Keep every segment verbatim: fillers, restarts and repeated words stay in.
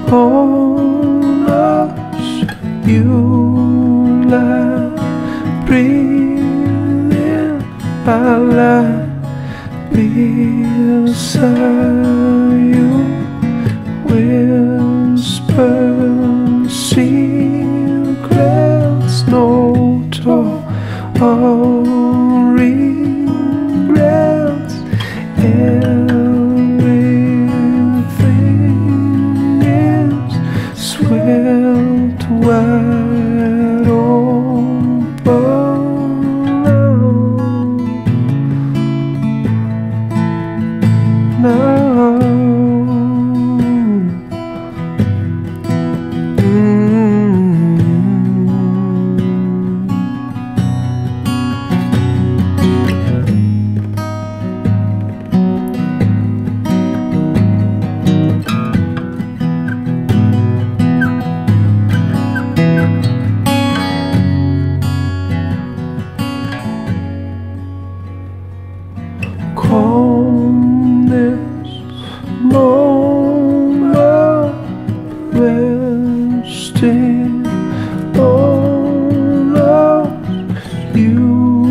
on us, you lie, breathing, I lie beside you, whisper secrets, no talk of regrets. Everything is swept wide open now. Calmness, moment, resting on us, you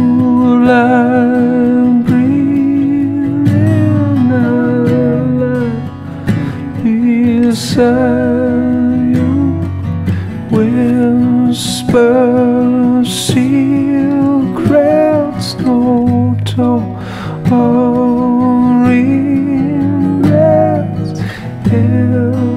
lie, breathing, I lie beside you, whisper secrets, no talk of regrets.